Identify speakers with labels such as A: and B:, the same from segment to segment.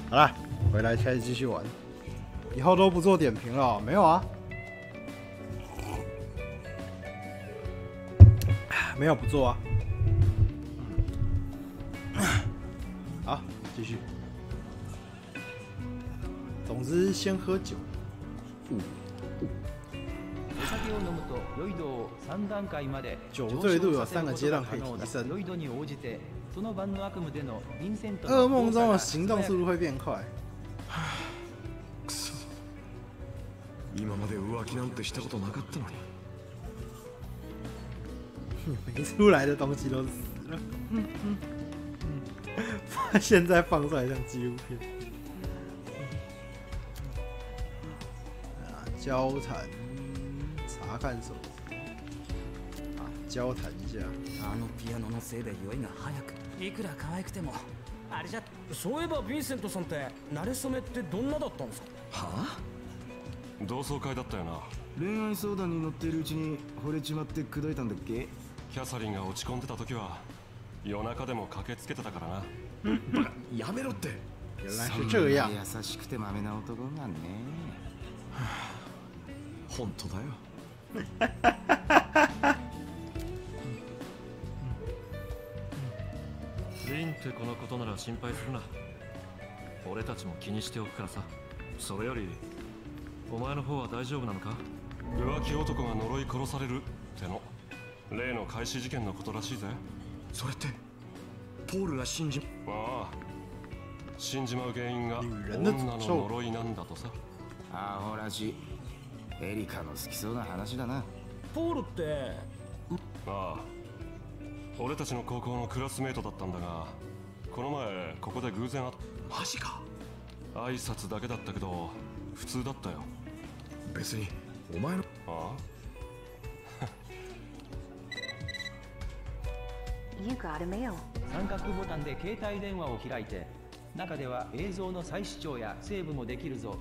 A: 好了，回来开始继续玩。以后都不做点评了哦，没有啊？没有不做啊。好，继续。总之，先喝酒。酒醉度有3个阶段可以提升。噩梦中的行动速度会变快。
B: 今まで浮気なんてしたことなかったのに。
A: 没出来的东西都死了。现在放出来像纪录片。交谈，查看手机。交谈一下。
C: ピアノのせいで酔いが早く。いくら可愛くてもあれじゃ。そういえばヴィンセントさんって馴れ初めってどんなだったんですか。はあ。
D: 同窓会だったよな。
B: 恋愛相談に乗っているうちに惚れちまって口説いたんだっけ。
D: キャサリンが落ち込んでた時は夜中でも駆けつけてたからな。
B: やめろって。
A: 原来是这样。
B: 優しくてまめな男がね。本当だよ。
D: リンってこのことなら心配するな。俺たちも気にしておくからさ。それよりお前の方は大丈夫なのか。浮気男が呪い殺されるっての例の開始事件のことらしいぜ。
B: それってポールが信じ
D: 死んじまう原因が女の呪いなんだとさ。
B: アホらしい。エリカの好きそうな話だな。
C: ポールって
D: 俺たちの高校のクラスメートだったんだが、この前ここで偶然
B: マジか。
D: 挨拶だけだったけど普通だったよ。
B: 別にお前の
C: 三角ボタンで携帯電話を開いて、中では映像の再視聴やセーブもできるぞ。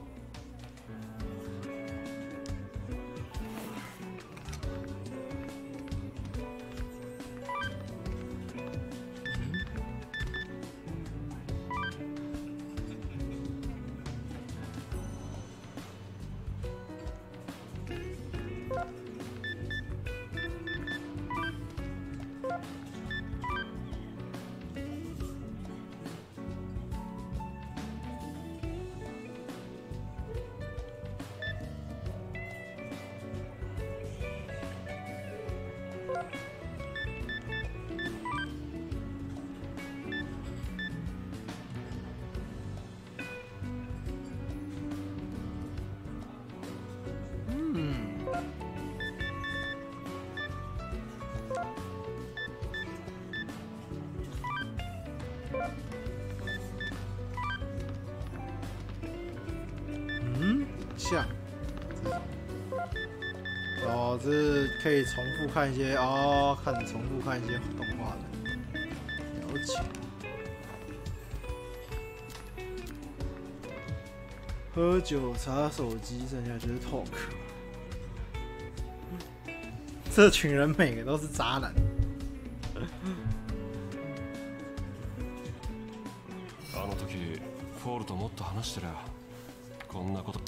A: 像哦，这是可以重复看一些重复看一些动画的，了解。喝酒、查手机，剩下就是 talk。这群人每个都是渣男。
D: あの時フォールともっと話してりゃこんなこと。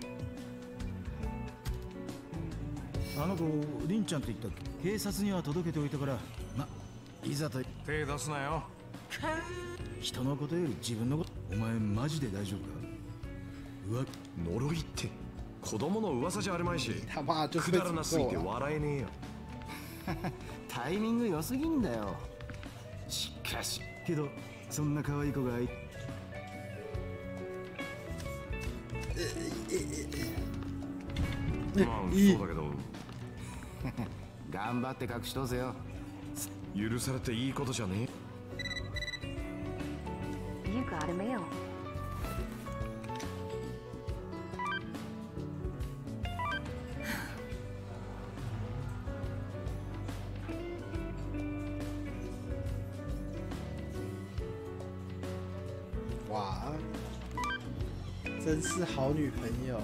E: あの子リンちゃんって言ったっけ。警察には届けておいたから、いざと
B: 手出すなよ。
E: 人のことより自分のこと。お前マジで大丈夫か。
B: 呪いって子供の噂じゃあるまいし、くだらなすぎて笑えねえよ。
E: タイミング良すぎんだよ。しかしけどそんな可愛い子が
B: まあそうだけど
E: 頑張って隠し通せよ。
B: 許されていいことじゃねえ。
F: You got a mail.
A: 哇，真是好女朋友。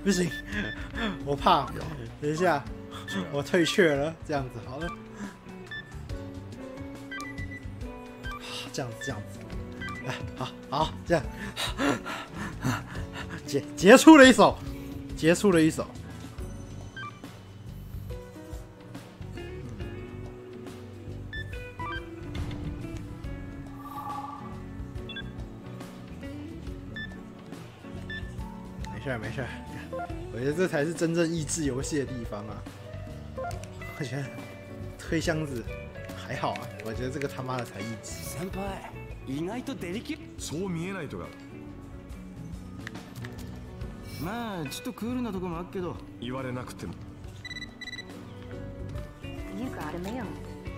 A: 不行，我怕。等一下，我退却了。这样子好了，这样子，哎，好，这样，结束了一手，没事，我觉得这才是真正益智游戏的地方啊！我觉得推箱子还好啊，我觉得这个他妈的才益智。
E: 先輩、意外とデリケ。
B: そう見えないとか。
E: まあちょっとクールなとこもあるけど。
B: 言われなくても。
F: You got a mail.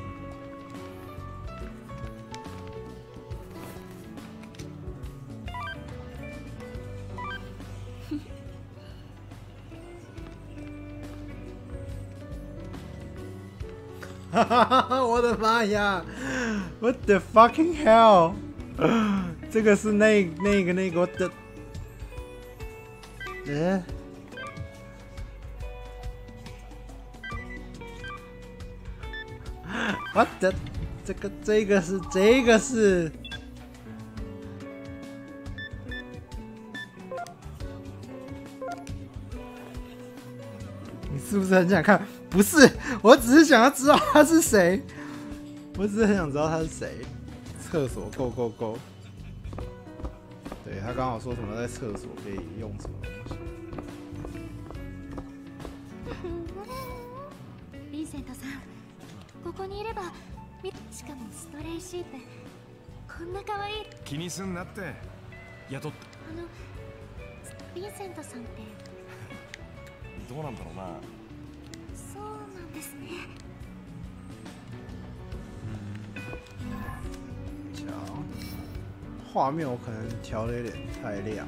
A: 我的妈呀 ！What the fucking hell！ 这个是那个我的，我的这个是。你是不是很想看？不是，我只是想要知道他是谁。我只是很想知道他是谁。厕所 go。对，他刚好说什么在厕所可以用什么东西。
F: ヴィンセントさん、ここにいれば、しかもストレイシープ、こんな可愛い。
B: 気にすんなって。雇って。
F: ヴィンセントさんって。
B: どうなんだろうな。
F: そうなんですね。
A: 画面我可能调的有点太亮。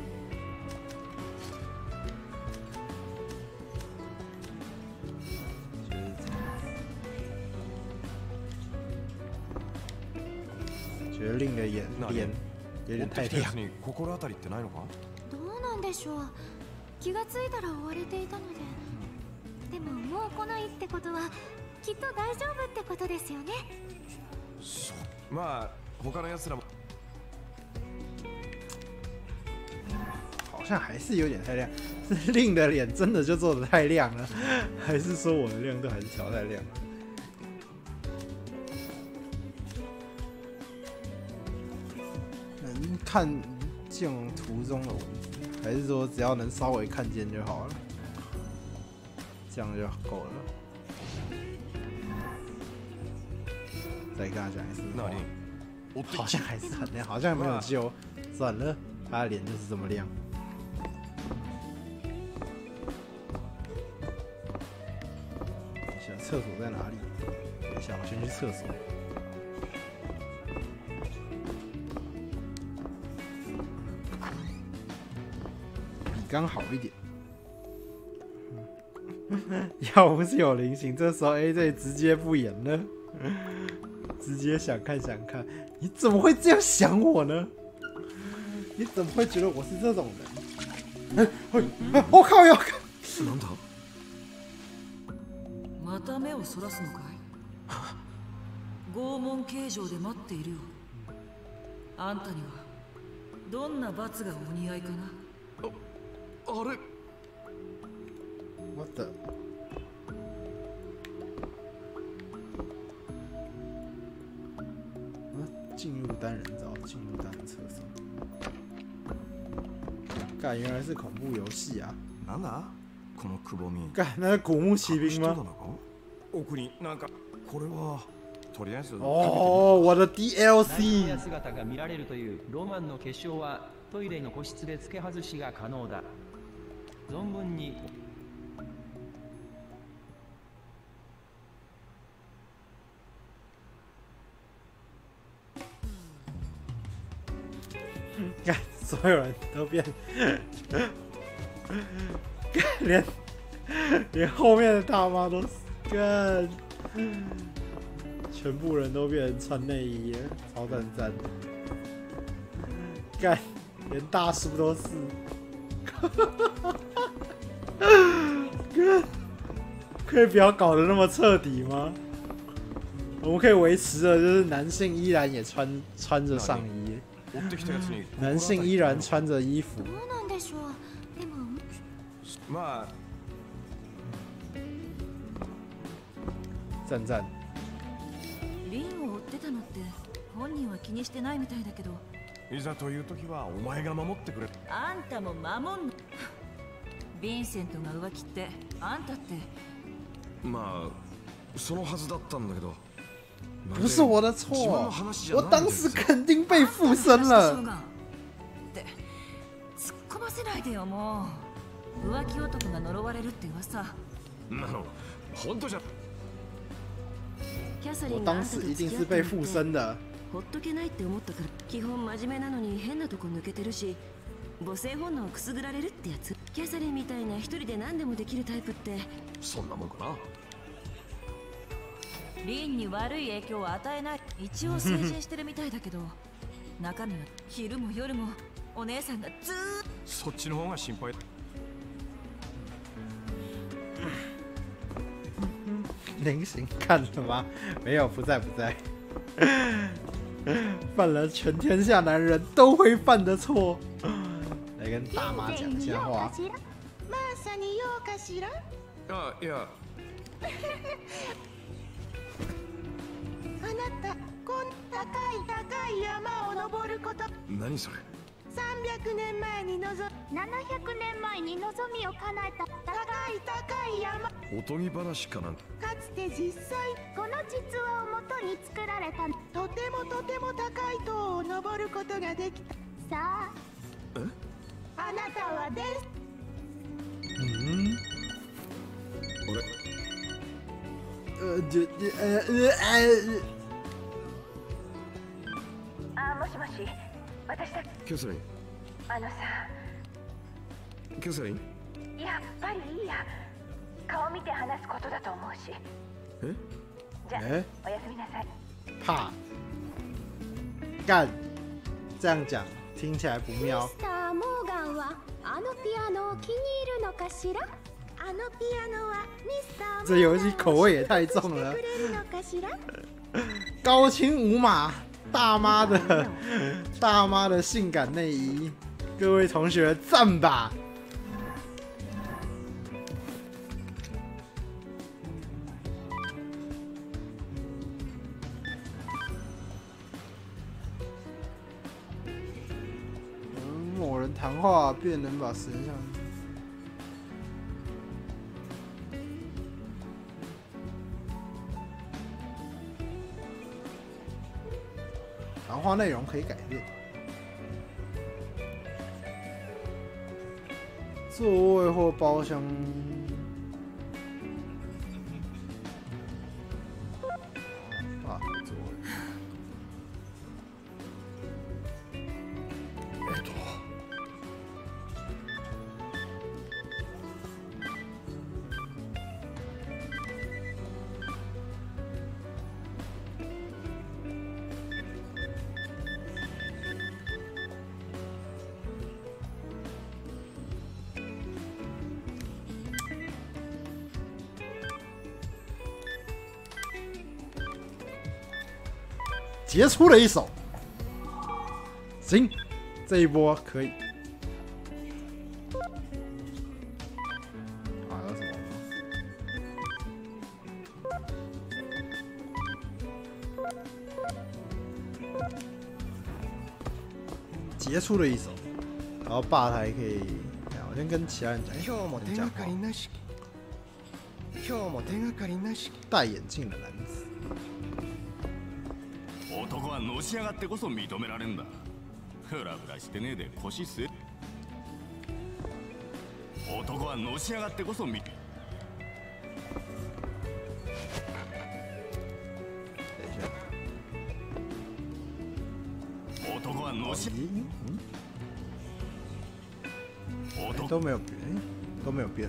A: 觉得令的脸有点太亮。
B: に心当たりってないのか？
F: どうなんでしょう。気がついたら追われていたので。でももう来ないってことはきっと大丈夫ってことですよね。
B: そう。まあ他の奴らも。
A: 好像还是有点太亮，是令的脸真的就做的太亮了，还是说我的亮度还是调太亮了？能看见图中的文字，还是说只要能稍微看见就好了？这样就够了。再跟他讲一次，好像还是很亮，好像没有救。算了，他的脸就是这么亮。厕所在哪里？等一下，我先去厕所。比刚好一点。要不是有菱形，这时候 AJ 直接不演了，直接想看。你怎么会这样想我呢？你怎么会觉得我是这种人？我靠！要看。
B: なんだ？
G: また目をそらすのかい？拷問形状で待っているよ。あんたにはどんな罰がお似合いかな？
B: あれ？
A: What the？ 进入单人澡，进入单人厕所。干，原来是恐怖游戏啊！
B: なんだ？このくぼみ。
A: 干，那是古墓奇兵吗？
B: 奥になんかこれはとりあえず。
A: 哦，我的 DLC。
H: 姿が見られるというロマンの結晶はトイレの個室で付け外しが可能だ。存分に。
A: 干，所有人都变，连后面的大妈都干，全部人都变成穿内衣了，超赞！干，连大叔都是。 可以不要搞得那么彻底吗？我们可以维持的就是男性依然也穿着上衣，男性依然穿着衣服。
B: まあ
A: 赞赞。
G: リンを追ってたのって本人は気にしてないみたいだけど。
B: いざという時はお前が守ってくれ。
G: あんたも守んの。ヴィンセントが浮気ってあんたって。
B: まあそのはずだったんだけど。
A: 不是我的错，我当时肯定被附身了。
G: って突っ込ませないでよもう。浮気男が呪われるって噂。
B: なの本当じゃ。
A: 我当时一定是被附身的。
I: ほっとけないって思ったから。基本真面目なのに変なとこ抜けてるし、母性本能をくすぐられるってやつ。キャサリンみたいな一人で何でもできるタイプって
B: そんなもんかな。
G: リンに悪い影響を与えない。一応成人してるみたいだけど中身は昼も夜もお姉さんがずーっと。
B: そっちの方が心配。
A: 菱形看了吗？没有，不在。犯了全天下男人都会犯的错。来跟大妈讲一下话。
J: まさにようかしら。
B: あ、いや。
J: あなた、こん高い山を登ること。
B: 何それ。
J: 300年前に700年前に望みを叶えた高い山。
B: おとぎ話かなんか。
J: かつて実際この実話をもとに作られたとても高い塔を登ることができた。さあ、あなたはです。
I: もしもし、私だ。
B: キャサリン。
I: さ、
B: キャサリン。
I: やっぱりいいや。顔見て話すことだと思うし。じゃあ、おやすみなさい。
A: 怕干，这样讲听起来不妙。
F: ミスター・モーガンはあのピアノを気に入るのかしら？
J: あのピアノはミスター。
A: 这游戏口味也太重了。高清无码，大妈的性感内衣，各位同学赞吧！某人谈话便能把时间像。谈话内容可以改变。座位或包厢。啊，座位。杰出了一手，行，这一波可以。啊，有什么？杰出了一手，然后吧台可以，我先跟其他人讲一下。戴眼镜的男子。
K: 男はのし上がってこそ認められんだ。フラフラしてねえで腰据え。男はのし上がってこそ認男はのし
A: 都没有变，都没有变。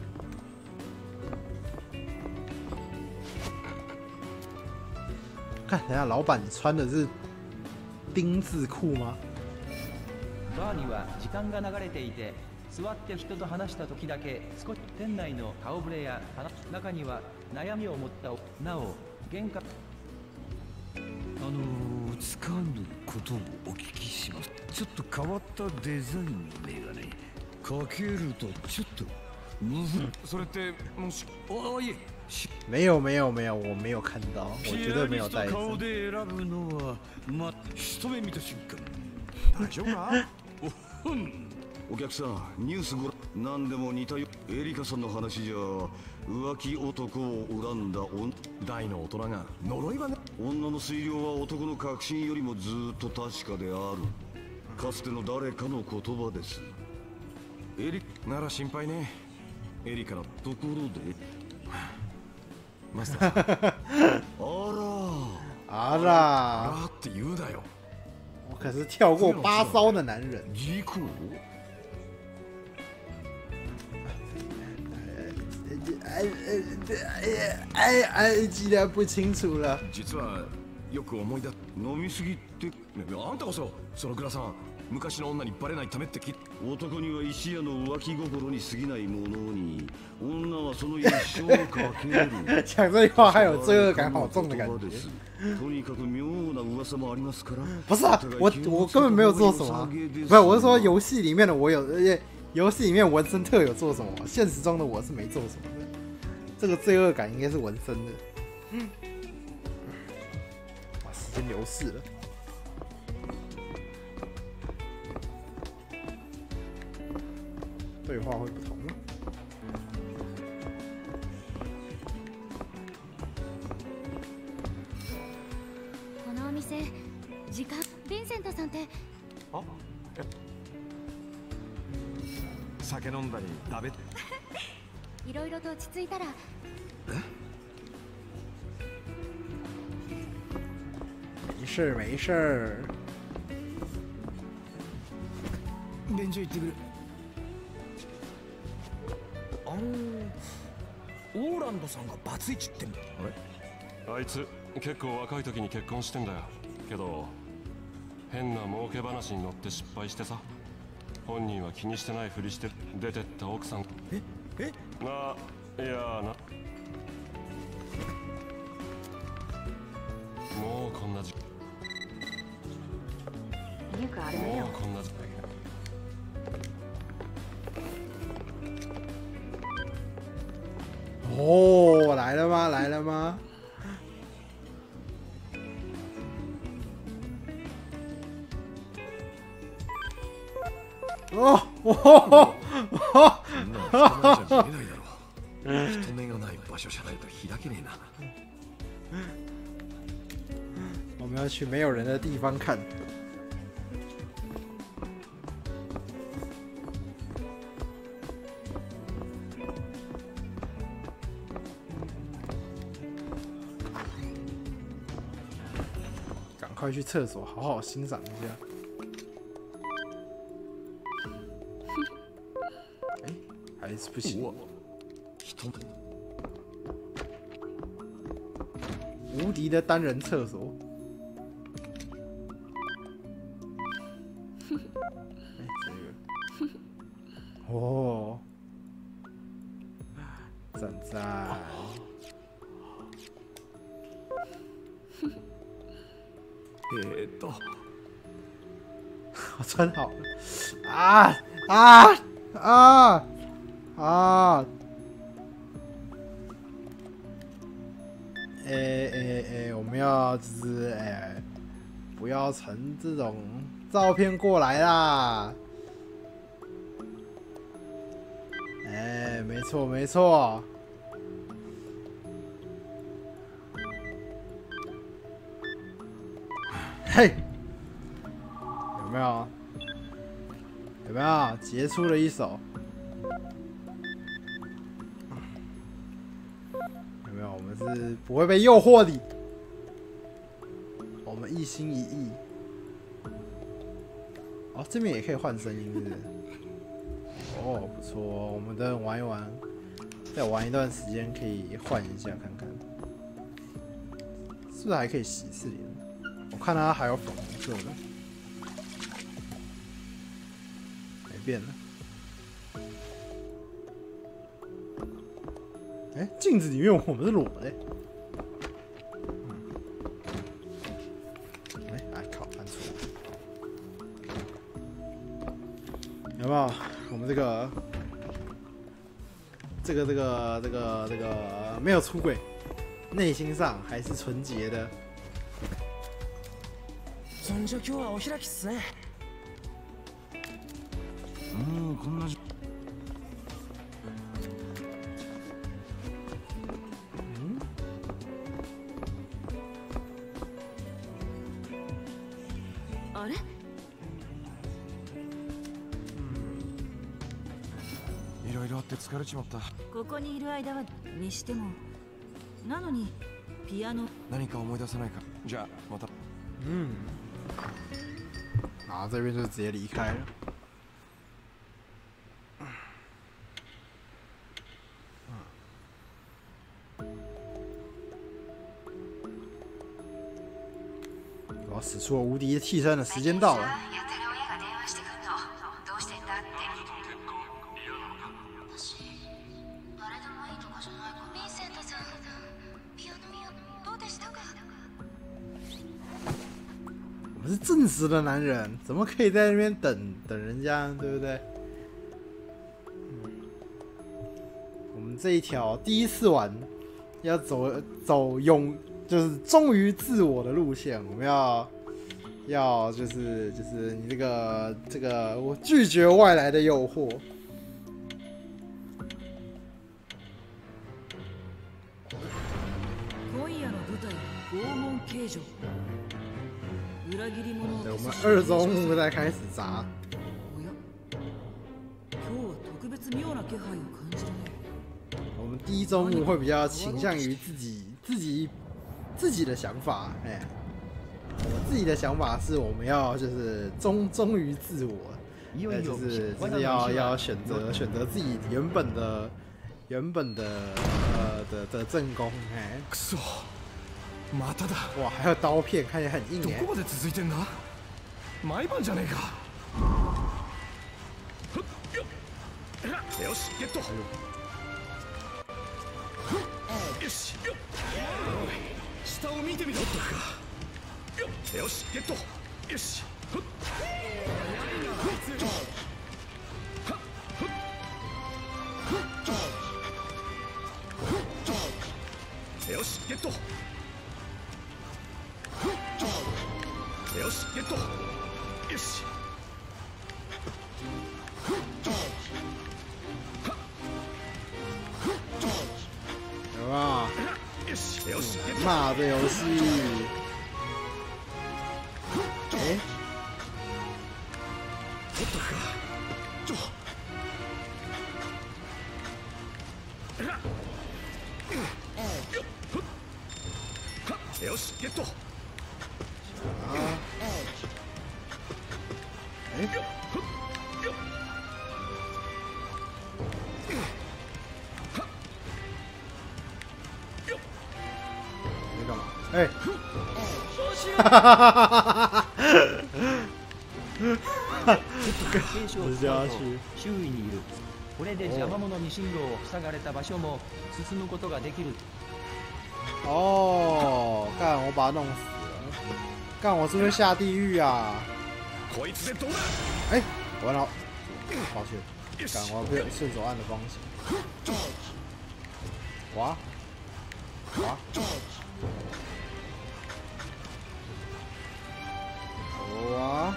A: 看，等下，老板，你穿的是丁字裤吗？
H: バーには時間が流れていて、 座って人と話した時だけ少し店内の顔ぶれや中には悩みを持ったなお玄関
L: つかぬことをお聞きします。ちょっと変わったデザインのメガネかけるとちょっと
B: それってもし
L: いえ
A: 没有没有没有，我没有看到，我绝对没有戴
L: 顔で選ぶのは一目見た瞬間
B: 大丈夫か？
K: お客さんニュースご何でも似たよ。エリカさんの話じゃ浮気男を恨んだ
B: 大の大人が呪いはね。
K: 女の推量は男の確信よりもずっと確かである。かつての誰かの言葉です。エリ
B: なら心配ね。エリカの
K: ところで
B: マスターさん
A: あら
B: って言うなよ。
A: 我可是跳过8骚的男人。记得不清楚了。
B: 実はよく思い出
K: 飲みすぎって
B: あんたこそそのグラさん昔の女にバレないためって
K: 男には石屋の浮気心に過ぎないものに女はその一生をかける。
A: 讲这句话还有罪恶感好重的感觉。
K: とにかく妙な噂もありますから。
A: 不是啊，我根本没有做什么，不是，我是说游戏里面的我有，游戏里面文森特有做什么，现实中的我是没做什么的。这个罪恶感应该是文森的。哇，时间流逝了。对话会不同吗？
F: このお店時間ヴィンセントさんって
B: 酒飲んだり食べ
F: いろいろと落ち着いたら
A: 没事没事。
L: 便所行ってくる。
C: オーランドさんがバツイチってんだ。
D: あいつ結構若い時に結婚してんだよ。けど変な儲け話に乗って失敗してさ、本人は気にしてないふりして出てった奥さん。いやな、もうこんな時もうこんな時
A: 哦，来了吗？来了吗？哦哦哦！
B: 人目がない場所じゃないと開けねえな。
A: 我们要去没有人的地方看。快去厕所，好好欣赏一下。还是不行。无敌的单人厕所。这个。哦，赞赞。我穿好了啊啊啊啊！我们要就是不要传这种照片过来啦！没错没错。嘿，有没有？有没有杰出了一手？有没有？我们是不会被诱惑的，我们一心一意。哦，这边也可以换声音，是不是？哦，不错哦，我们等玩一玩，再玩一段时间，可以换一下看看，是不是还可以洗视脸？我看它还有粉红色的，没变了。 哎，镜子里面我们是裸的。哎，靠，按错了。有没有？我们这个没有出轨，内心上还是纯洁的。
C: そんじゃ今日はお開きっすね。
E: もうこんな時
I: あれ？
B: いろいろあって疲れちまった。
I: ここにいる間はにしても、なのにピアノ
B: 何か思い出さないか。じゃあまた。
A: 然后这边就直接离开了。我使出了无敌替身的时间到了。我是正直的男人，怎么可以在那边等人家，对不对？我们这一条第一次玩，要走就是忠于自我的路线。我们要就是你这个我拒绝外来的诱惑。对，我们二周目再开始砸。我们第一周目会比较倾向于自己的想法，哎，我自己的想法是我们要就是忠于自我，就是要选择自己原本的正宫，哎。
B: まただ。
A: 哇，还有刀片，看起来很硬哎。
B: どこまで続いてんだ？毎晩じゃねえか。よし、ゲット。よし。下を見てみろ。よし、ゲット。よし。よし、ゲット。よし、ゲット。よし。
A: 有没有？骂的游戏。哎。
B: よし、ゲット。
A: 你干嘛？哎！
H: 周囲にいる。これで邪魔者に進路を塞がれた場所も進むことができる。
A: 哦，干！我把他弄死了。干！我是不是下地狱啊？哎，完了，抱歉。干！我不顺手按的方向。哇！哇！哇！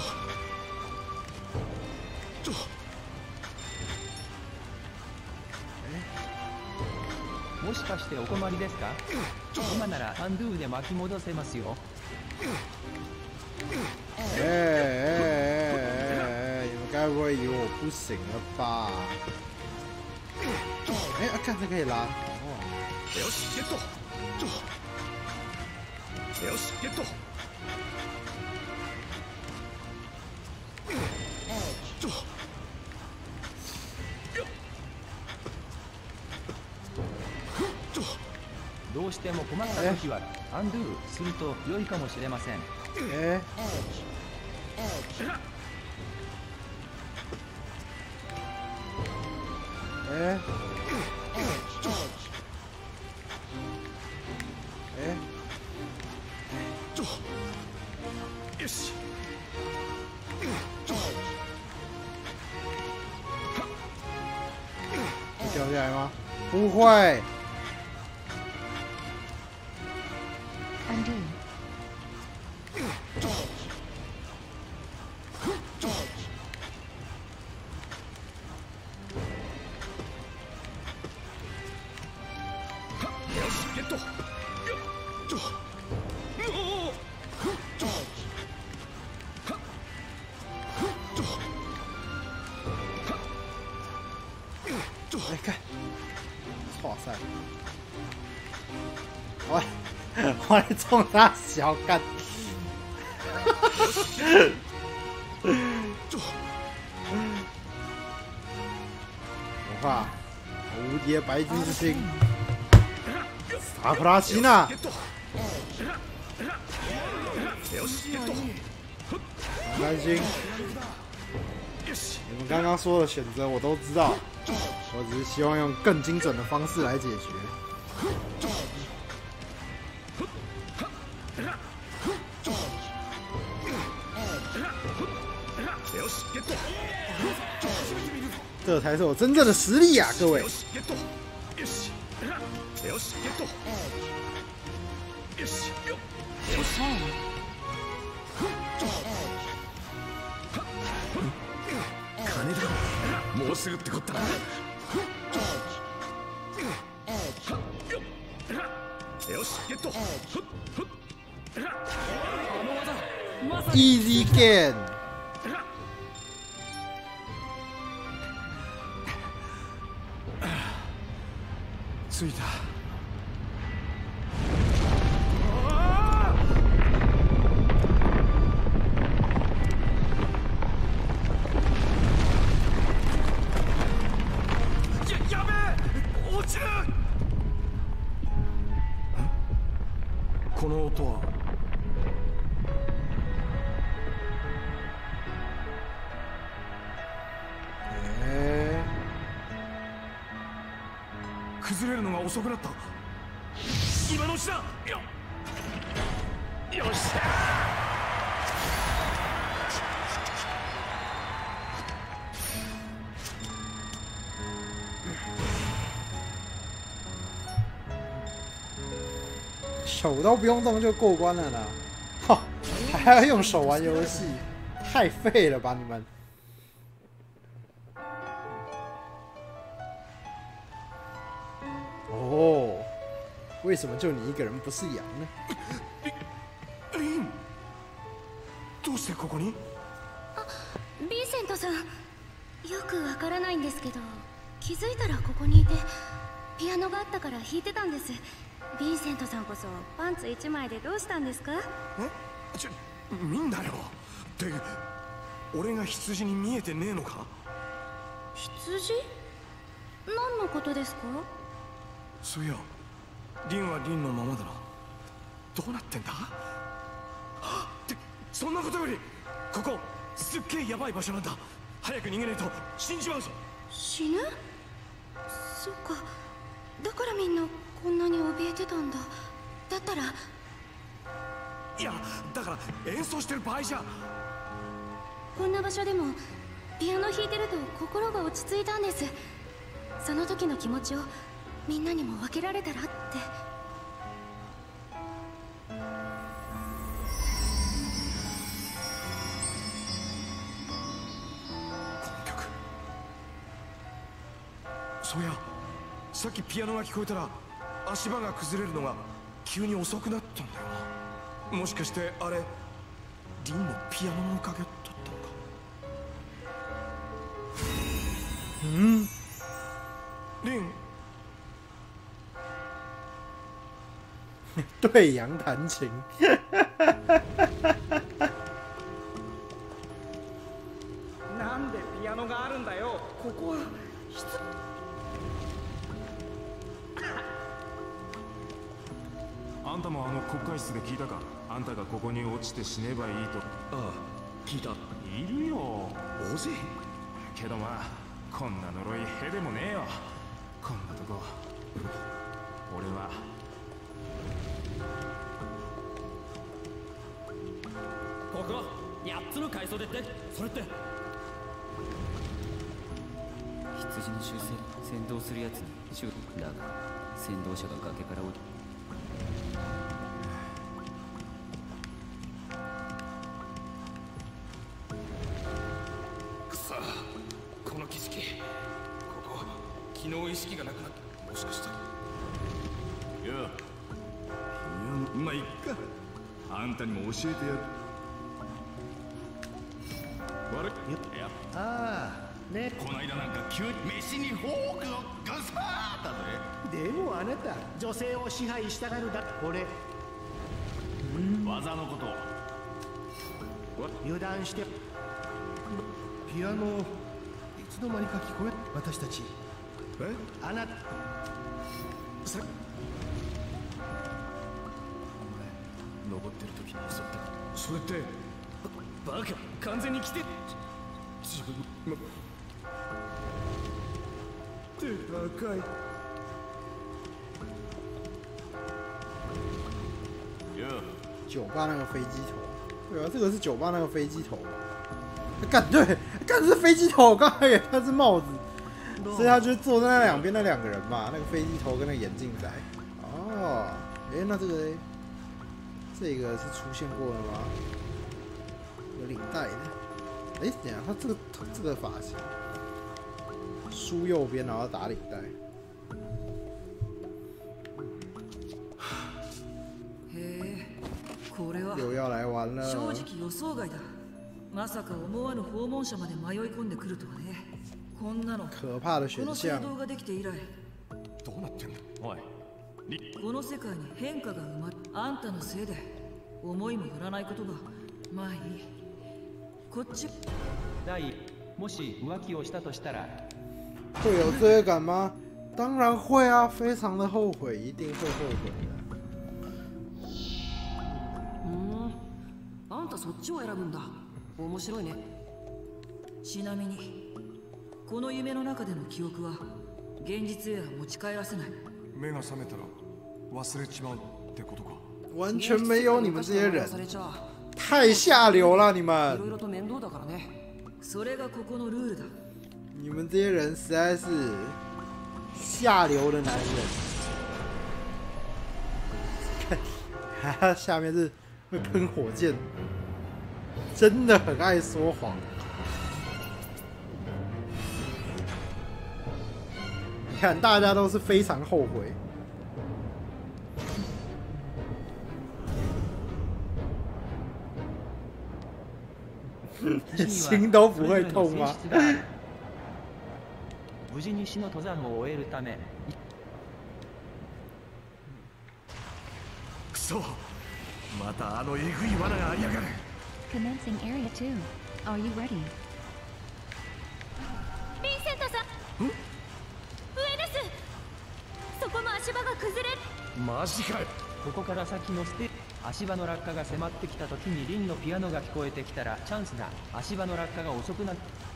H: もしかしてお困りですか？今ならアンドゥで巻き戻せますよ。
A: 你们该不会以为我不行了吧？哎，看这可以拉。
B: よし、ゲット。よし、ゲット。
H: どうしても困った時はアンドゥすると良いかもしれません。
A: 掉下来吗？不会。来看，哇塞！我来冲他小干。我怕无敌白金之星，萨普拉奇纳。不担心，你们刚刚说的选择我都知道，我只是希望用更精准的方式来解决。这才是我真正的实力呀，各位！
B: 金だ。もうすぐってこったな。よし、ゲット。
A: Easy game。
B: 着いた。やべえ、落ちる。この音は。崩れるのが遅くなった。今のうちだ。よし。
A: 手都不用动就过关了呢，哈，还要用手玩游戏，太废了吧你们！哦，为什么就你一个人不是羊呢？
B: どうしてここに？
F: あ、ヴィンセントさん、よくわからないんですけど、気づいたらここにいて、ピアノがあったから弾いてたんです。ヴィンセントさんこそパンツ1枚でどうしたんですか？
B: 見んなよ。って俺が羊に見えてねえのか？
F: 羊？何のことですか？
B: そういや、リンはリンのままだな。どうなってんだ？ってそんなことより、ここすっげえヤバい場所なんだ。早く逃げないと死んじまうぞ。
F: 死ぬ？そっか、だからみんなこんなに怯えてたんだ。だったら、
B: いや、だから演奏してる場合じゃ。
F: こんな場所でもピアノ弾いてると心が落ち着いたんです。その時の気持ちをみんなにも分けられたらって。
B: この曲、そうや、さっきピアノが聞こえたら足場が崩れるのが急に遅くなったんだよな。もしかしてあれリンのピアノのおかげだったのか？リン
A: 对羊弹琴。
C: なんでピアノがあるんだよ。ここは
M: あんたもあの国会室で聞いたか？あんたがここに落ちて死ねばいいと。
B: ああ、聞いた。
M: いるよ、
B: 大勢。
M: けどまあこんな呪いへでもねえよ。こんなとこ俺は
C: ここ8つの階層でって、それって
N: 羊に先導するやつに注意だが、先導者が崖から落ち
B: くそ、この景色、ここ昨日意識がなくなった。もしかしたら
M: いやまあいっか、あんたにも教えてやる。悪い。いや、
E: ああね、
M: こないだなんか急に飯にフォークをガスパーだぜ。
E: でもあなた女性を支配したがるだ。これ
M: 技のこと
E: 油断して。ピアノいつの間にか聞こえ、私たちあなたさ
B: 登ってる時に襲った。それってバカ、完全に来て自分の手高い。
A: 酒吧那个飞机头，对啊，这个是酒吧那个飞机头。干对，干是飞机头，我刚才以为他是帽子，所以他就坐在那两边那两个人嘛，那个飞机头跟那个眼镜仔。哦，哎，那这个呢？这个是出现过了吗？有领带的。哎，等一下，他这个发型，梳右边，然后打领带。又要来玩了。
G: 正直予想外だ。まさか思わぬ訪問者まで迷い込んでくるとはね。こんなの
A: 可怕的选
G: この制
A: 项。
G: 度ができて以来、
B: どうなってんだ。おい、
G: この世界に変化が生まれ、あんたのせいで思いもよらないことが。まあいい。こっち。
H: 第もし浮気をしたとしたら
A: 会有罪恶感吗？当然会啊，非常的后悔，一定会后悔的。
I: あんたそっちを選ぶんだ。面白いね。
G: ちなみにこの夢の中での記憶は現実へは持ち帰らせない。
B: 目が覚めたら忘れちまうってことか。
A: 完全没有你们这些人，太下流了！你们，
I: いろいろと面倒だからね。
G: それがここのルールだ。
A: 你们这些人实在是下流的男人。看，下面是会喷火箭，真的很爱说谎。你看，大家都是非常后悔。心都不会痛吗？
H: 無事に死の登山を終えるため。
B: くそ、またあのえぐい罠がありやがる。
O: Commencing area 2. Are you ready?
F: ヴィンセントさん。上です。そこの足場が崩れる。
B: マジかよ。
H: ここから先のステ足場の落下が迫ってきた時にリンのピアノが聞こえてきたらチャンスだ。足場の落下が遅くなる。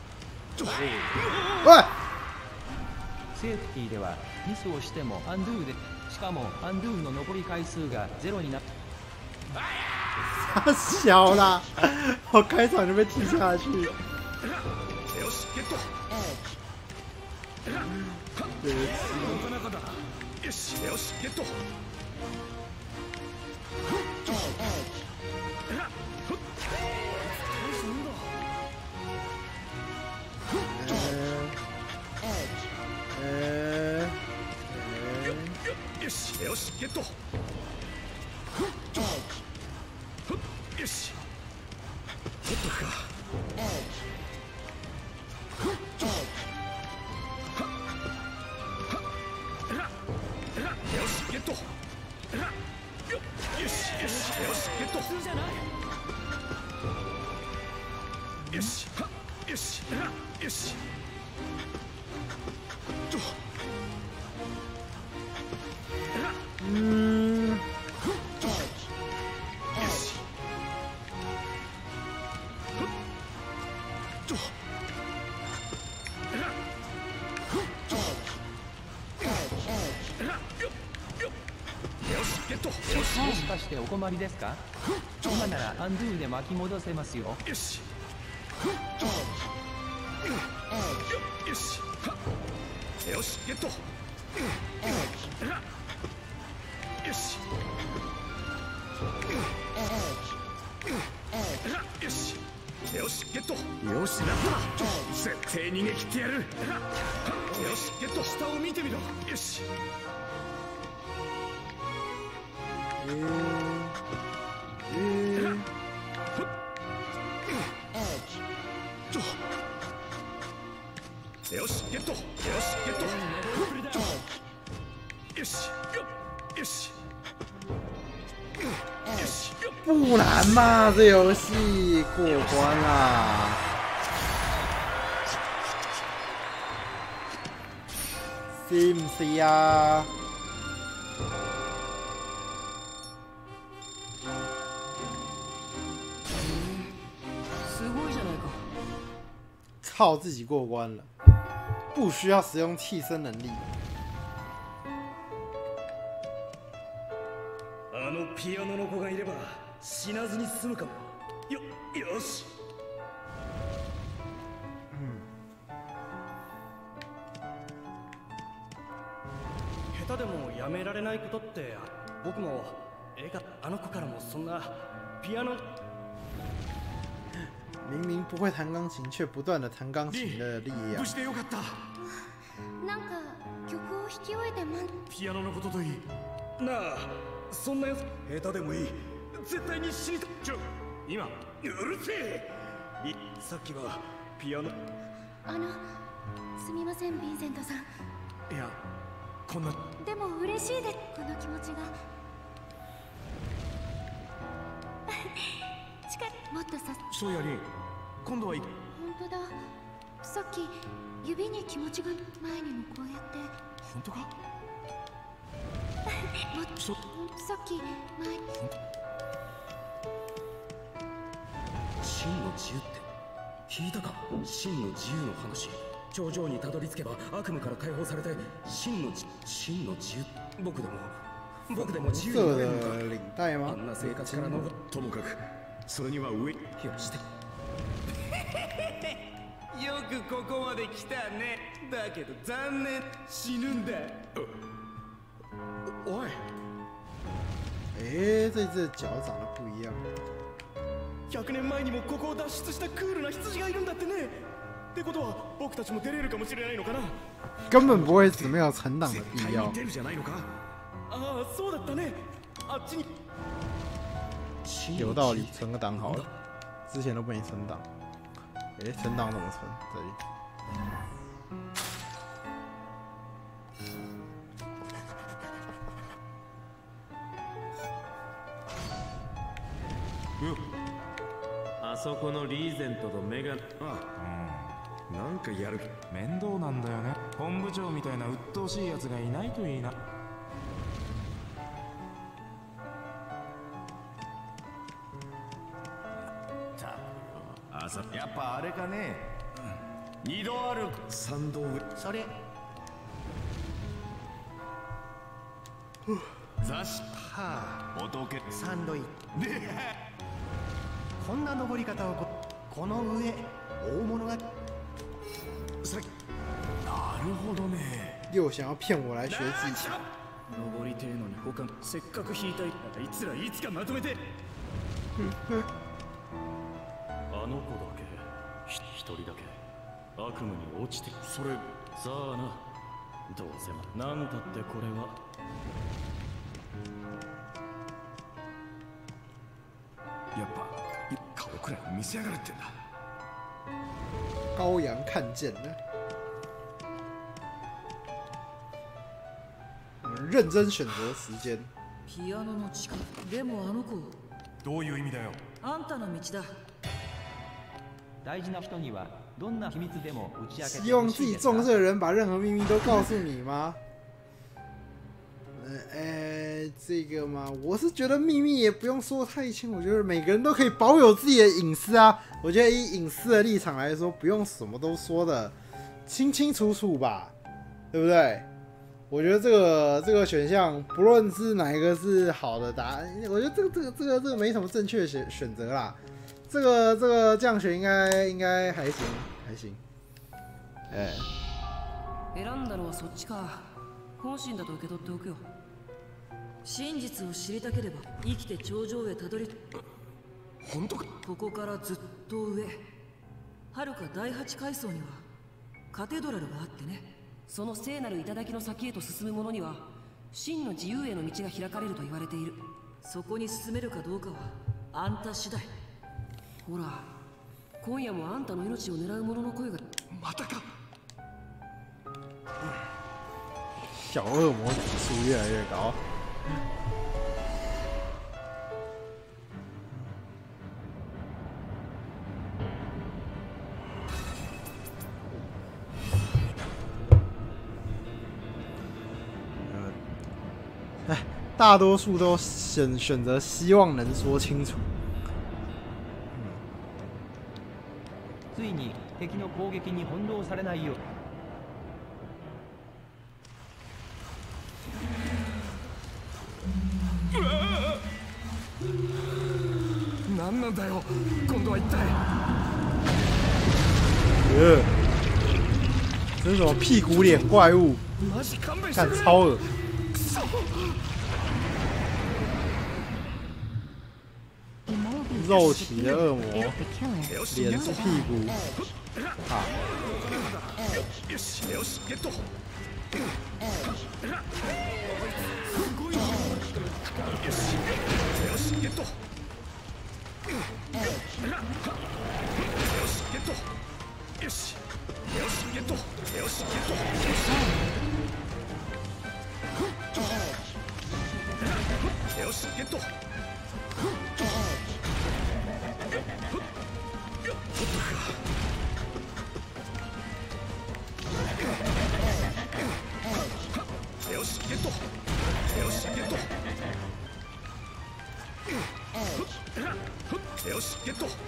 H: セーフティーではミスをしてもアンドゥで、しかもアンドゥの残り回数が0になる。
A: 太小啦！我开场就被踢下去。
B: よし、ゲット。なかなかだ。よし、よし、ゲット。よし、よし、ゲット。よし。ゲットか。よし、ゲット。よし、よし、よし、ゲット。普通じゃない。よし、よし、よし。
H: もしかしてお困りですか？今ならアンドゥで巻き戻せますよ。
B: よし。よし。 よしゲット。よしよしよしゲット。よしなった絶対逃げ切ってやる。よしゲット。下を見てみろ。よしよしゲット。よしゲット。よしよしよし。
A: 不难嘛，这游戏过关啦。是唔是啊？
G: すごいじゃないか。
A: 靠自己过关了，不需要使用替身能力。
B: あのピアノの子がいれば死なずに済むかも。よし。下手でもやめられないことって僕も映画あの子からもそんなピアノ。
A: 明明不会弹钢琴，却不断的弹钢琴的莉亚。
B: 無事でよかった。
F: なんか曲を弾き終えて
B: ピアノのことといい。なあそんなやつ下手でもいい。絶対に死にた。今うるせえ。さっきはピアノ。
F: すみませんヴィンセントさん。
B: いやこんな。
F: でも嬉しいですこの気持ちが。もっとさ。
B: そうやり今度は本
F: 当だ。さっき指に気持ちが前にもこうやって。
B: 本当か。
F: さっき前に。
C: 真の自由って聞いたか。真の自由の話。頂上にたどり着けば悪夢から解放されて真の自由。僕でも自由になれるのか。あんな生活からの。
B: ともかくそれには上。よ
C: して
M: よくここまで来たね。だけど残念、死ぬんだ。
B: おい。
A: 这只脚长得不一样。
B: 100年前にもここを脱出したクールな羊がいるんだってね。ってことは僕たちも出れるかもしれないのかな。
A: 根本不会死，没有存档的必要。
B: 出るじゃないのか。ああそうだったね。あっちに。
A: 有道理，存个档好了。之前都不能存档。存档怎么存？这里。
M: あそこのリーゼントとメガ。
B: なんかやる気。
M: 面倒なんだよね。本部長みたいな鬱陶しいやつがいないといいな。やっぱあれかね。2度ある
B: 3度上。
E: それ
M: 雑誌
E: 仏3度いこんな登り方をこの上大物が。
B: なるほどね。
A: 又想要骗我来学技巧。
B: 登りてえのに他せっかく引いたいいつらいつかまとめて。あの子だけ一人だけ悪夢に落ちて。それさあな。どうせなんだってこれは。やっぱ顔くらい見せやがるってんだ。
A: 羔羊看见了。我们认真选择时间。
G: ピアノの力。でもあの子。
B: どういう意味だよ。
G: あんたの道だ。
H: 大事な人にはどんな秘密でも打ち明けて。
A: 希望自己重视的人把任何秘密都告诉你吗？这个嘛，我是觉得秘密也不用说太清，我觉得每个人都可以保有自己的隐私啊。我觉得以隐私的立场来说，不用什么都说的清清楚楚吧，对不对？我觉得这个选项，不论是哪一个是好的答案，我觉得这个没什么正确的选择啦。这个这样选应该还行。
G: 選んだのはそっちか。本心だと受け取っておくよ。真実を知りたければ生きて頂上へたどり。
B: 本当か？
G: ここからずっと上、遥か第8階層にはカテドラルがあってね。
I: その聖なる頂の先へと進む者には真の自由への道が開かれると言われている。
G: そこに進めるかどうかはあんた次第。
I: ほら、今夜もあんたの命を狙う者の声が。
B: またか。
A: 小恶魔指数越来越高。大多数都选择希望能说清楚。
H: ついに敵の攻撃に翻弄されないよう。
B: 何なんだよ今度は一体。
A: 这是什么屁股脸怪物？看超恶。肉体的恶魔，脸是屁股。啊！
B: よしよしゲット。よしよしゲット。よしゲット。よしよしゲット。よしゲット。よしゲット。よしゲット。よしゲット。よしゲット。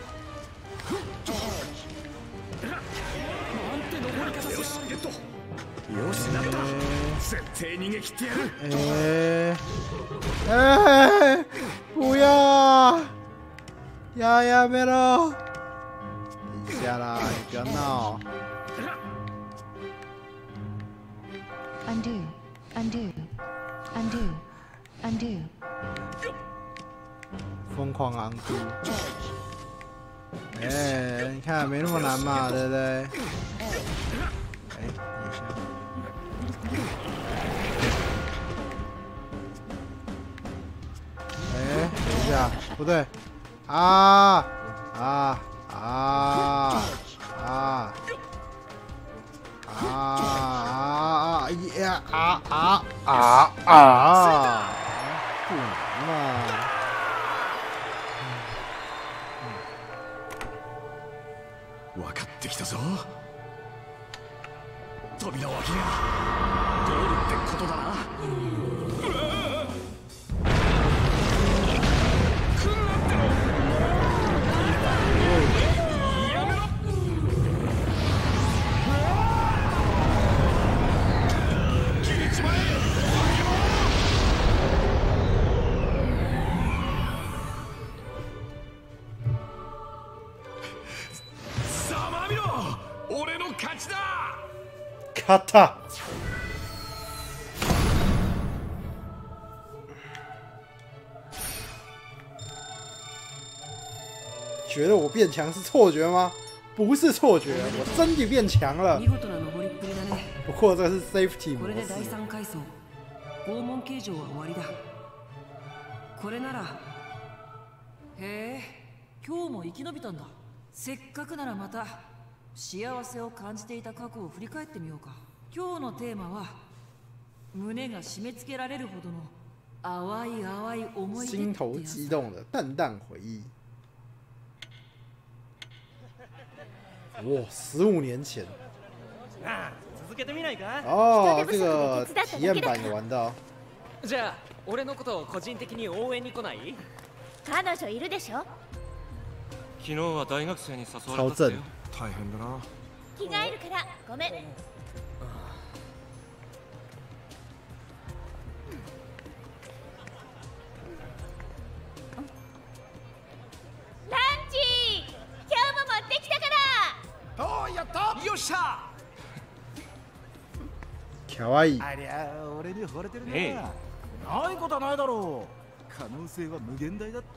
B: なんて登り方しやがる。よしゲット。よしなった。絶対逃げ切ってやる。
A: 不要！やめろ！等一下啦，你不要闹。
O: Undo, undo, undo, undo。
A: 疯狂昂嘟。你看没那么难嘛，对不对？等一下。等一下，不对。啊！不难嘛。
B: 分かってきたぞ。扉を開けりゃゴールってことだな。
A: 卡塔，觉得我变强是错觉吗？不是错觉，我真的变强了。不过这是 safety 模式。
I: 拷問形状は終わりだ。これなら。
G: へえ、今日も生き延びたんだ。せっかくならまた幸せを感じていた過去を振り返ってみようか。今日のテーマは胸が締め付けられるほどの淡い淡い思い出。
A: 心頭激動的淡淡回憶。哇，15年前。
H: 続けてみないか？
A: 哦，这个体验版有玩到。
P: じゃあ俺のことを個人的に応援に来ない？
F: 彼女いるでしょ？
D: 昨日は大学生に誘われたってよ。
B: 大変だな。
F: 着替えるからごめん。ランチ今日も持ってきたから。
B: おー、やった。よっしゃ。
A: かわいい。
Q: ありゃ俺に惚れてるな。
M: ええ
Q: ないことはないだろう。可能性は無限大だって。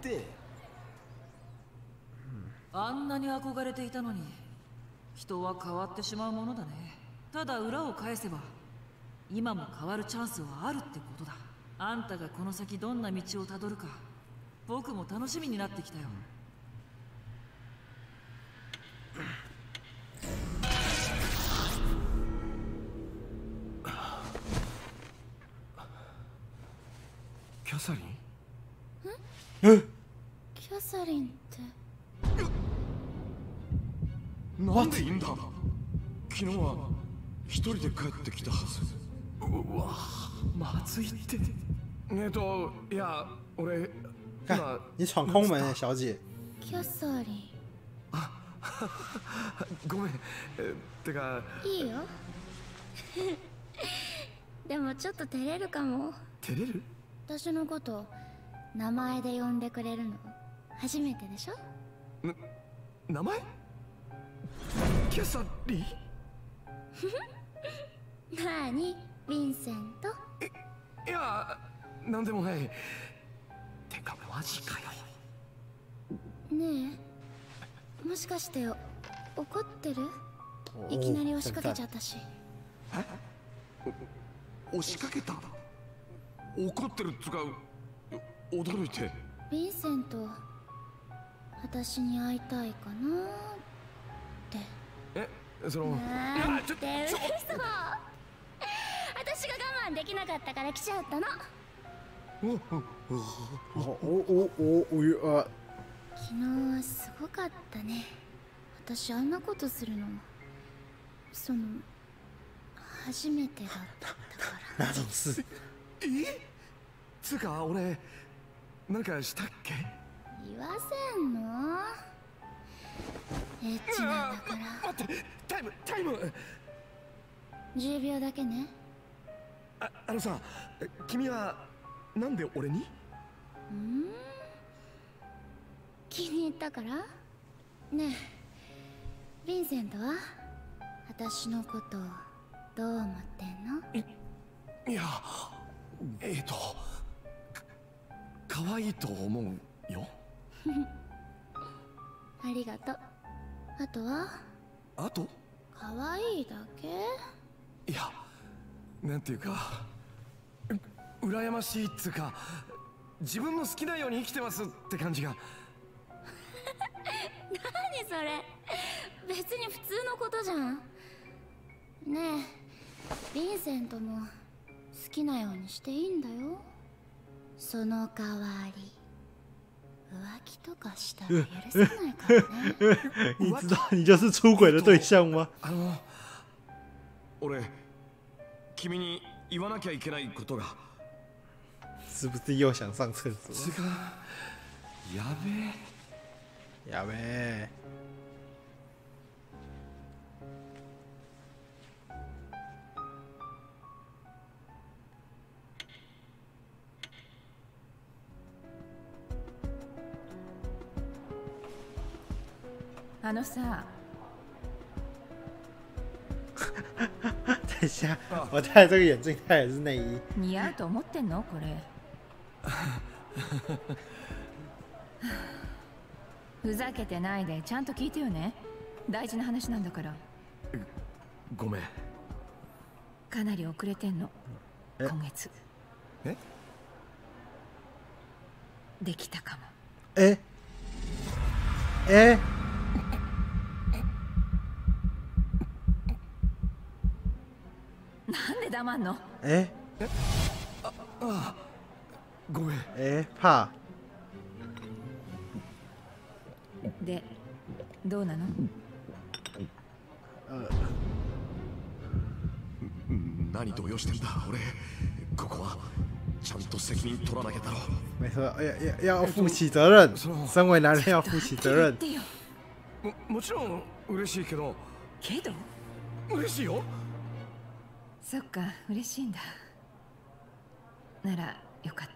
G: あんなに憧れていたのに人は変わってしまうものだね。ただ裏を返せば今も変わるチャンスはあるってことだ。あんたがこの先どんな道をたどるか僕も楽しみになってきたよ。
B: キャサリン？
F: キャサリンって
B: なんでいいんだ。昨日は一人で帰ってきたはず。うわ、まずいって。いや、俺
A: 看你闯空门了，小姐。
F: キャサリ
B: ごめん。てか
F: ンいいよでもちょっと照れるかも。
B: 照れる？
F: 私のこと名前で呼んでくれるの初めてでしょ。
B: 名前？キャサリン？
F: なーに、ヴィンセント？
B: いや、なんでもない。てかマジかよ。
F: ねえ、もしかして怒ってる？いきなり押しかけちゃったし。
B: 押しかけた？怒ってるっつか驚いて。
F: ヴィンセント、私に会いたいかなって。
B: その、
F: なんて嘘。私が我慢できなかったから来ちゃったの。昨日はすごかったね。私あんなことするの初めてだったから。
A: 那种事。
B: つか俺なんかしたっけ？
F: 言わせんの？エッチなんだから。
B: 待って、タイム。
F: 10秒だけね。
B: あのさ、君はなんで俺に？
F: 気に入ったから？ねえ、ヴィンセントは私のことどう思ってんの？
B: いや、可愛いと思うよ。
F: ありがとう。あとは？
B: あと？
F: 可愛いだけ？
B: いや、なんていうか羨ましいっつうか、自分の好きなように生きてますって感じが。
F: 何それ、別に普通のことじゃん。ねえ、ヴィンセントも好きなようにしていいんだよ。その代わり浮気とかしたら許せないからね。
A: 你知道你就是出轨的对象吗？
B: 俺、君に言わなきゃいけないことが。
A: 是不是又想上厕所？
B: やべえ。
A: やべえ。
R: あのさ。
A: 等一下，我戴这个眼镜，它也是内衣。
R: 似合うと思ってんのこれ？ふざけてないでちゃんと聞いてよね。大事な話なんだから。
B: ごめん。
R: かなり遅れてんの。今月。できたかも。なんで黙んの？
B: ごめん。
A: 怕。
R: で、どうなの？
B: 何動揺してんだ俺。ここはちゃんと責任取らなきゃだろ。
A: 没错，要负起责任。身为男人要负起责任。
B: もちろん嬉しいけど。
R: けど？
B: 嬉しいよ。
R: そっか、嬉しいんだ。ならよかった。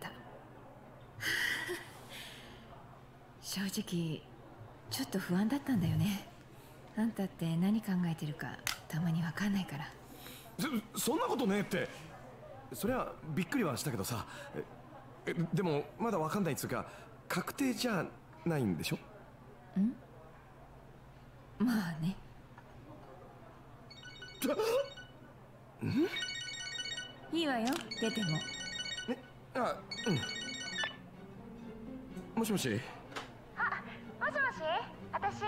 R: 正直ちょっと不安だったんだよね。あんたって何考えてるかたまにわかんないから。
B: そんなことねえって。そりゃびっくりはしたけどさ。でもまだわかんないっつうか、確定じゃないんでしょ。
R: まあね。いいわよ、出ても。
B: あ、もしもし。
J: あ、もしもし、私。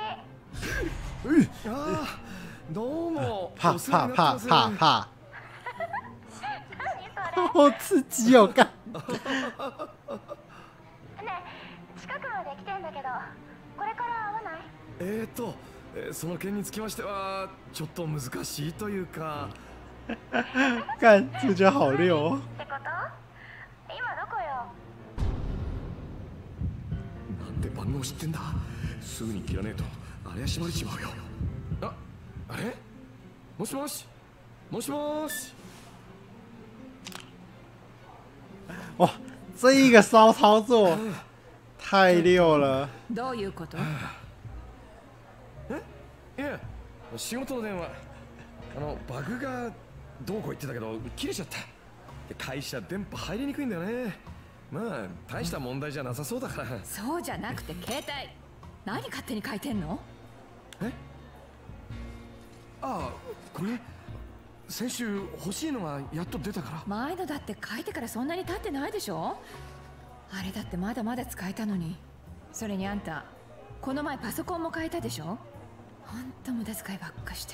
B: ああ、どうも。
A: 怕怕怕怕怕。好刺激哦！干。
J: ね、近くまで来てんだけど、これから会わない？
B: その件につきましてはちょっと難しいというか。
A: 干，主角好溜哦。
J: ってこと？今どこよ？
B: なんで番号知ってんだ。すぐに切らねえとあれは閉まりちまうよ。あれ？もしもし？もしもし？
A: 哇，这一个骚操作太溜了。
R: どういうこと？
B: いや、仕事の電話。バグがどうこう言ってたけど切れちゃった。会社電波入りにくいんだよね。まあ大した問題じゃなさそうだから。
R: そうじゃなくて携帯。何勝手に書いてんの？
B: ああ、これ先週欲しいのがやっと出たから。
R: 前のだって書いてからそんなに経ってないでしょ。あれだってまだまだ使えたのに。それにあんたこの前パソコンも変えたでしょ。ほんと無駄遣いばっかして。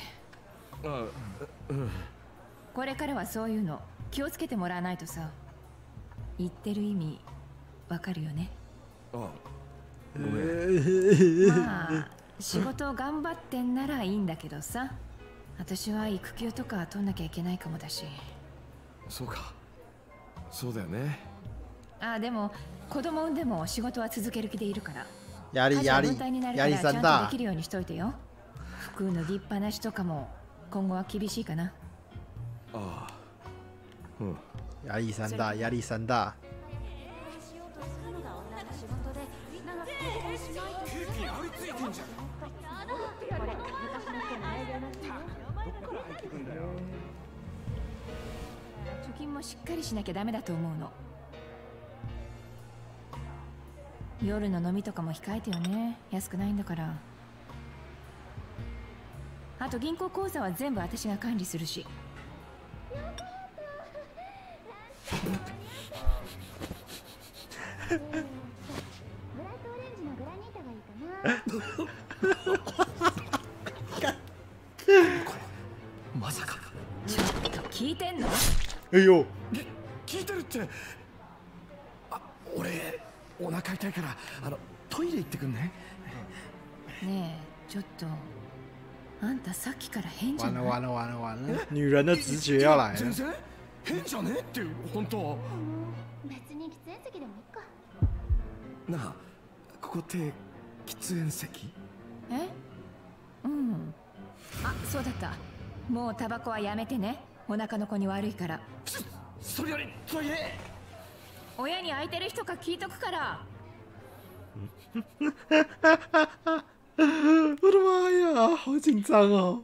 R: これからはそういうの気をつけてもらわないとさ。言ってる意味わかるよね。
B: ごめ
R: ん。まあ仕事を頑張ってんならいいんだけどさ。私は育休とか取んなきゃいけないかもだし。
B: そうか、そうだよね。
R: でも子供産んでも仕事は続ける気でいるから。
A: やり
R: ちゃんとできるようにしといてよ。服脱ぎっぱなしとかも今後は厳しいかな。
A: 压力山大，压力山大。
R: 貯金もしっかりしなきゃダメだと思うの。夜の飲みとかも控えてよね。安くないんだから。あと銀行口座は全部私が管理するし。
J: ブラッドオレンジのグラニータがいいかな。
B: まさか。
R: ちょっと聞いてんの？
B: 聞いてるって。俺お腹痛いからトイレ行ってくんね。
R: ねえ、ちょっとあんたさっきから変じゃない？
A: 完了完了完了完了！女人的直觉要来了。
B: 全然変じゃねえって本当。
J: 別に喫煙席でもいいか。
B: なあ、ここって喫煙席？
R: うん。そうだった。もうタバコはやめてね。お腹の子に悪いから。
B: それよりトイレ。
R: 親に空いてる人か聞いとくから。
A: 我的妈呀，好紧张哦！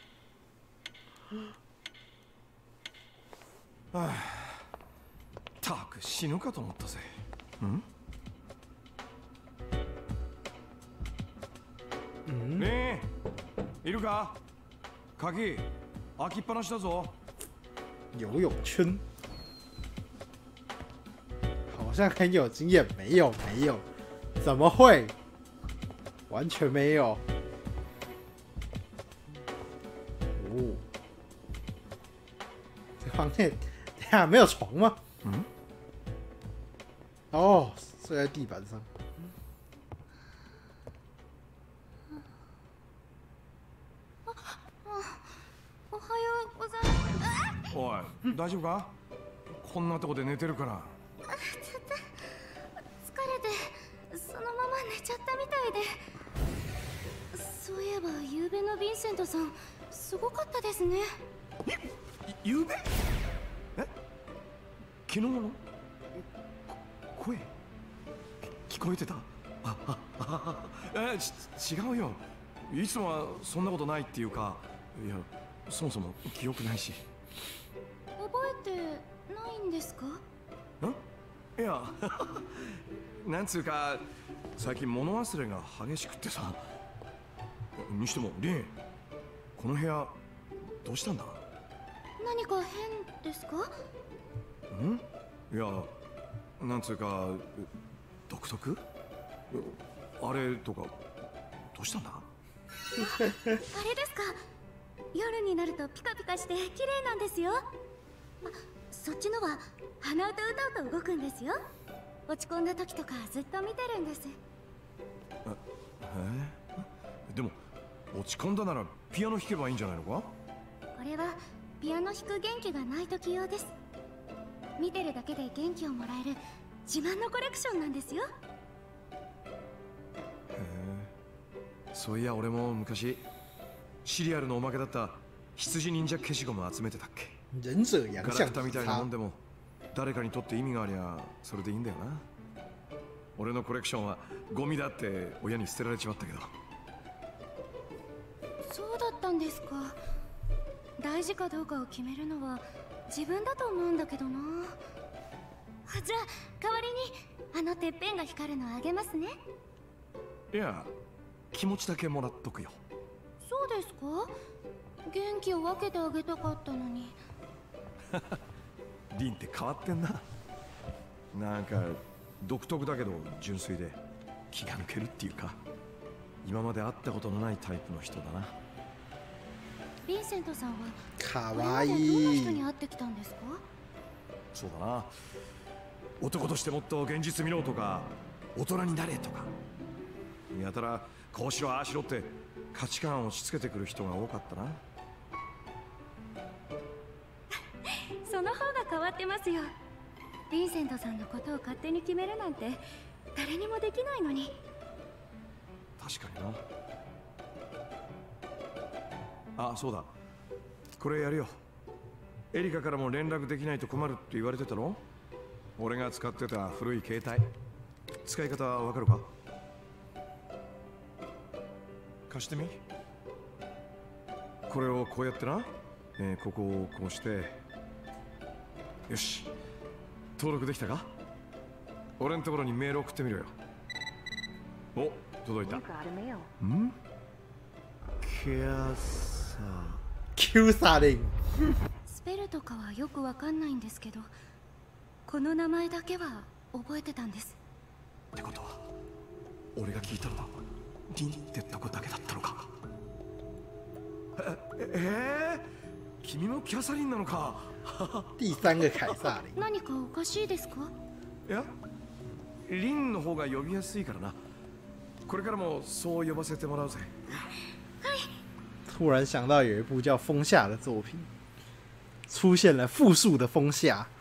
B: たく死ぬかと思ったぜ。ねえ、いるか？鍵開きっぱなしだぞ。
A: 游泳圈，好像很有经验，没有，怎么会？完全没有。这房间，等下没有床吗？睡在地板上。
F: おはようございます。
B: おい、大丈夫か？こんなとこで寝てるから。
F: ちょっと疲れてそのまま寝ちゃったみたいで。そういえば夕べのヴィンセントさんすごかったですね。
B: 夕べ？昨日の声聞こえてた？違うよ。いつもはそんなことないっていうか、いやそもそも記憶ないし。
F: ってないんですか？
B: いやなんつうか最近物忘れが激しくってさ。にしてもリン、この部屋どうしたんだ？
F: 何か変ですか？
B: いや、なんつうか独特？あれとかどうしたんだ？
F: あれですか。夜になるとピカピカして綺麗なんですよ。そっちのは鼻歌歌うと動くんですよ。落ち込んだ時とかずっと見てるんです。
B: でも落ち込んだならピアノ弾けばいいんじゃないのか？
F: これはピアノ弾く元気がない時用です。見てるだけで元気をもらえる自慢のコレクションなんですよ。
B: そういや俺も昔シリアルのおまけだった羊忍者消しゴム集めてたっけ。
A: 忍者
B: ガラクタみたいなもんでも誰かにとって意味がありゃそれでいいんだよな。俺のコレクションはゴミだって親に捨てられちまったけど。
F: そうだったんですか。大事かどうかを決めるのは自分だと思うんだけどな。じゃあ代わりにあのてっぺんが光るのあげますね。
B: いや、気持ちだけもらっとくよ。
F: そうですか。元気を分けてあげたかったのに。
B: リンって変わってんな。なんか独特だけど純粋で気が抜けるっていうか、今まで会ったことのないタイプの人だな。
F: ヴィンセントさんは
A: か
F: これまでどんな人に会ってきたんですか？
B: そうだな、男としてもっと現実見ろとか大人になれとか、やたらこうしろああしろって価値観を押し付けてくる人が多かったな。
F: その方が変わってますよ。ヴィンセントさんのことを勝手に決めるなんて誰にもできないのに。
B: 確かにな。あ、そうだ、これやるよ。エリカからも連絡できないと困るって言われてたろ。俺が使ってた古い携帯、使い方わかるか？貸してみ。これをこうやってな、ここをこうして、よし、登録できたか？俺のところにメール送ってみろよ。お、届いた。ん？
A: キューサリン。
F: スペルとかはよくわかんないんですけど、この名前だけは覚えてたんです。
B: ってことは俺が聞いたのはリンってとこだけだったのか。君もキャサリンなのか。
A: 第三个凯撒琳。
F: 何かおかしいですか？
B: いや、リンの方が呼びやすいからな。これからもそう呼ばせてもらうぜ。
A: 突然想到有一部叫《风夏》的作品，出现了复数的风夏。